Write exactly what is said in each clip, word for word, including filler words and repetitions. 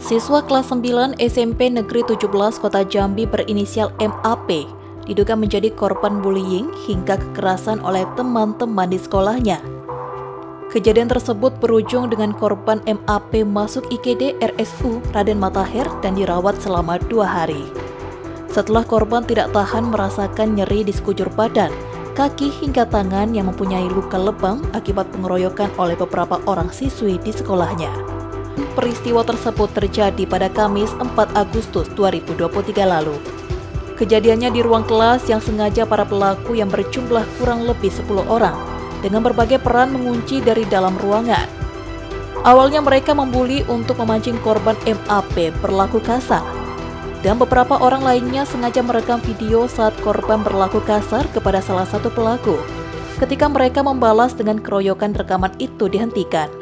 Siswa kelas sembilan S M P Negeri tujuh belas Kota Jambi berinisial M A P diduga menjadi korban bullying hingga kekerasan oleh teman-teman di sekolahnya. Kejadian tersebut berujung dengan korban M A P masuk I G D R S U Raden Matahir dan dirawat selama dua hari. Setelah korban tidak tahan merasakan nyeri di sekujur badan, kaki hingga tangan yang mempunyai luka lebam akibat pengeroyokan oleh beberapa orang siswi di sekolahnya. Peristiwa tersebut terjadi pada Kamis empat Agustus dua ribu dua puluh tiga lalu. Kejadiannya di ruang kelas yang sengaja para pelaku yang berjumlah kurang lebih sepuluh orang dengan berbagai peran mengunci dari dalam ruangan. Awalnya mereka membuli untuk memancing korban M A P berlaku kasar, dan beberapa orang lainnya sengaja merekam video saat korban berlaku kasar kepada salah satu pelaku. Ketika mereka membalas dengan keroyokan, rekaman itu dihentikan.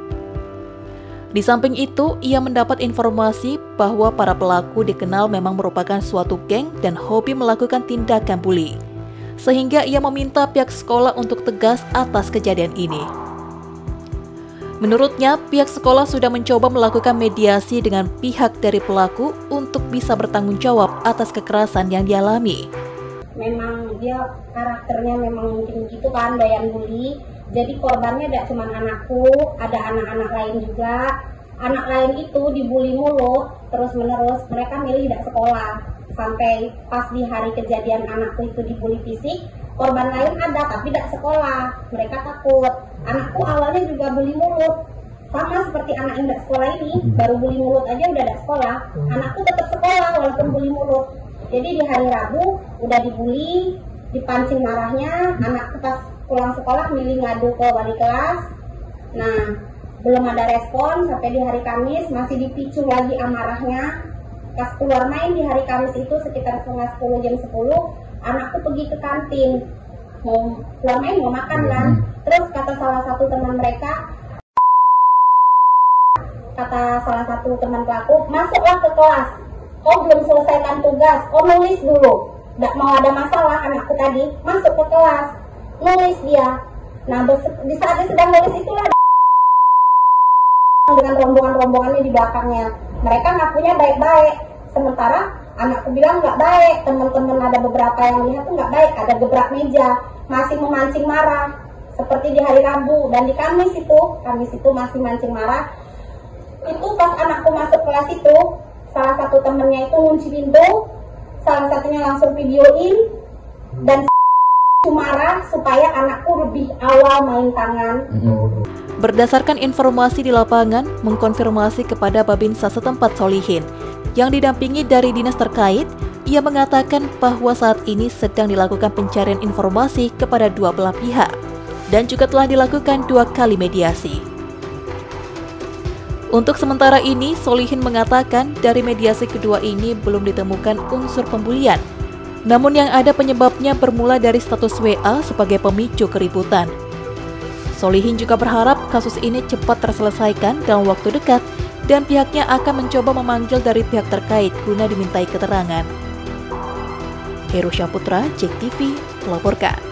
Di samping itu, ia mendapat informasi bahwa para pelaku dikenal memang merupakan suatu geng dan hobi melakukan tindakan bully, sehingga ia meminta pihak sekolah untuk tegas atas kejadian ini. Menurutnya, pihak sekolah sudah mencoba melakukan mediasi dengan pihak dari pelaku untuk bisa bertanggung jawab atas kekerasan yang dialami. Memang dia karakternya memang mungkin gitu kan, doyan bully. Jadi korbannya tidak cuma anakku, ada anak-anak lain juga. Anak lain itu dibully mulu, terus-menerus. Mereka milih tidak sekolah. Sampai pas di hari kejadian anakku itu dibully fisik, korban lain ada tapi tidak sekolah. Mereka takut. Anakku awalnya juga bully mulut. Sama seperti anak yang tidak sekolah ini, baru bully mulut aja udah tidak sekolah. Anakku tetap sekolah walaupun bully mulut. Jadi di hari Rabu udah dibully, dipancing marahnya. Anakku pas pulang sekolah milih ngadu ke wali kelas. Nah, belum ada respon sampai di hari Kamis masih dipicu lagi amarahnya. Pas keluar main di hari Kamis itu sekitar setengah sepuluh jam sepuluh, anakku pergi ke kantin. Mau keluar main mau makan kan. Terus kata salah satu teman mereka, kata salah satu teman pelaku, masuklah ke kelas. Kau belum selesaikan tugas, kau nulis dulu. Nggak mau ada masalah anakku tadi, masuk ke kelas. Nulis dia. Nah, di saat dia sedang nulis itulah dengan rombongan-rombongannya di belakangnya. Mereka ngakunya baik-baik. Sementara anakku bilang nggak baik. Teman-teman ada beberapa yang lihat tuh nggak baik. Ada gebrak meja, masih memancing marah. Seperti di hari Rabu dan di Kamis itu, Kamis itu masih mancing marah. Itu pas anakku masuk kelas itu, salah satu temennya itu ngunci pintu, salah satunya langsung videoin dan marah supaya anakku lebih awal main tangan. Berdasarkan informasi di lapangan, mengkonfirmasi kepada Babinsa setempat Solihin yang didampingi dari dinas terkait, ia mengatakan bahwa saat ini sedang dilakukan pencarian informasi kepada dua belah pihak dan juga telah dilakukan dua kali mediasi. Untuk sementara ini, Solihin mengatakan dari mediasi kedua ini belum ditemukan unsur pembulian. Namun yang ada penyebabnya bermula dari status W A sebagai pemicu keributan. Solihin juga berharap kasus ini cepat terselesaikan dalam waktu dekat dan pihaknya akan mencoba memanggil dari pihak terkait guna dimintai keterangan. Heru Syaputra, J E K T V, melaporkan.